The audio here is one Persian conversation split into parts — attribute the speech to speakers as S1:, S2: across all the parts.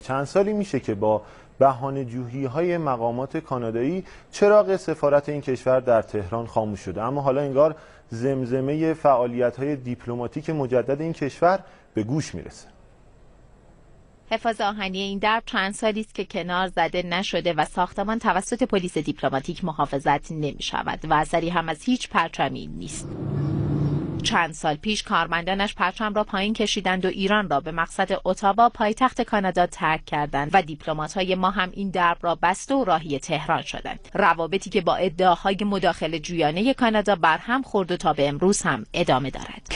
S1: چند سالی میشه که با بهانه‌جویی‌های مقامات کانادایی چراغ سفارت این کشور در تهران خاموش شده، اما حالا انگار زمزمه فعالیت‌های دیپلماتیک مجدد این کشور به گوش میرسه.
S2: حفاظ آهنی این درب چند سالی است که کنار زده نشده و ساختمان توسط پلیس دیپلماتیک محافظت نمی شود و اثری هم از هیچ پرچمی نیست. چند سال پیش کارمندانش پرچم را پایین کشیدند و ایران را به مقصد اتاوا پایتخت کانادا ترک کردند و دیپلمات‌های ما هم این درب را بسته و راهی تهران شدند. روابطی که با ادعاهای مداخله جویانه کانادا برهم خورد و تا به امروز هم ادامه دارد.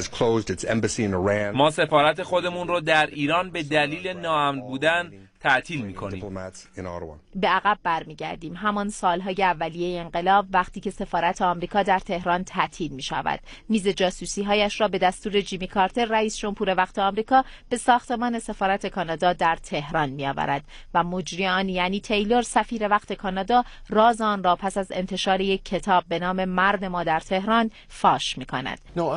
S3: ما سفارت خودمون رو در ایران به دلیل ناامن بودن تعطیل می‌کنیم.
S2: به عقب برمیگردیم. همان سالهای اولیه انقلاب وقتی که سفارت آمریکا در تهران تعطیل می‌شود. میز جاسوسی‌هایش را به دستور جیمی کارتر رئیس جمهور وقت آمریکا به ساختمان سفارت کانادا در تهران می‌آورد و مجری آن یعنی تیلور سفیر وقت کانادا راز آن را پس از انتشار یک کتاب به نام مرد ما در تهران فاش می‌کند.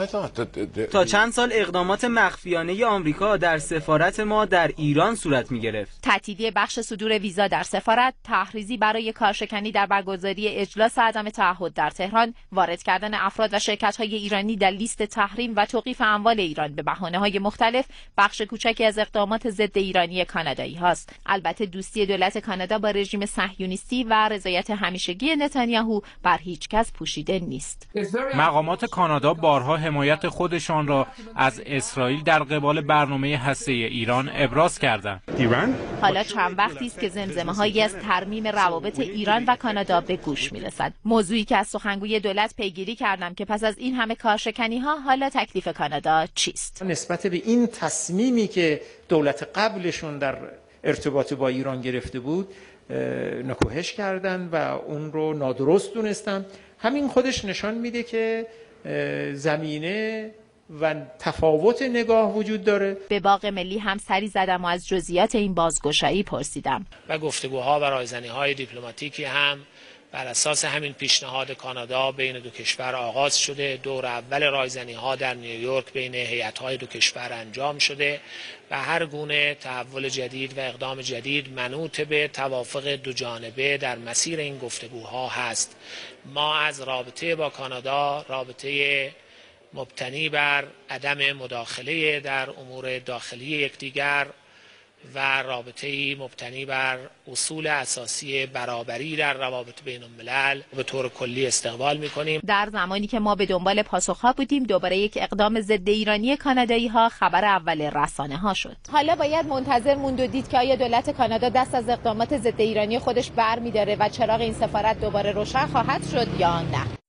S4: تا چند سال اقدامات مخفیانه آمریکا در سفارت ما در ایران صورت می‌گرفت.
S2: تعطیلی بخش صدور ویزا در سفارت، تحریضی برای کارشکنی در برگزاری اجلاس عدم تعهد در تهران، وارد کردن افراد و شرکت‌های ایرانی در لیست تحریم و توقیف اموال ایران به بهانه‌های مختلف، بخش کوچکی از اقدامات ضد ایرانی کانادایی هاست. البته دوستی دولت کانادا با رژیم صهیونیستی و رضایت همیشگی نتانیاهو بر هیچ کس پوشیده نیست.
S3: مقامات کانادا بارها حمایت خودشان را از اسرائیل در قبال برنامه هسته‌ای ایران ابراز کردند.
S2: حالا چند وقتی است که زمزمه‌هایی از ترمیم روابط ایران و کانادا به گوش می‌رسد. موضوعی که از سخنگوی دولت پیگیری کردم که پس از این همه کارشکنی‌ها حالا تکلیف کانادا چیست؟
S5: نسبت به این تصمیمی که دولت قبلشون در ارتباط با ایران گرفته بود نکوهش کردن و اون رو نادرست دونستن. همین خودش نشان میده که زمینه و تفاوت نگاه وجود داره.
S2: به باغ ملی هم سری زدم و از جزئیات این بازگشایی پرسیدم.
S6: و گفتگوها و رایزنی‌های دیپلماتیکی هم بر اساس همین پیشنهاد کانادا بین دو کشور آغاز شده. دور اول رایزنی‌ها در نیویورک بین هیئت‌های دو کشور انجام شده و هر گونه تحول جدید و اقدام جدید منوط به توافق دو جانبه در مسیر این گفتگوها هست. ما از رابطه با کانادا، رابطه مبتنی بر عدم مداخله در امور داخلی یکدیگر و رابطه‌ای مبتنی بر اصول اساسی برابری در روابط بین الملل به طور کلی استقبال می‌کنیم.
S2: در زمانی که ما به دنبال پاسخ‌ها بودیم دوباره یک اقدام ضد ایرانی کانادایی‌ها خبر اول رسانه‌ها شد. حالا باید منتظر موند و دید که آیا دولت کانادا دست از اقدامات ضد ایرانی خودش برمی‌داره و چراغ این سفارت دوباره روشن خواهد شد یا نه.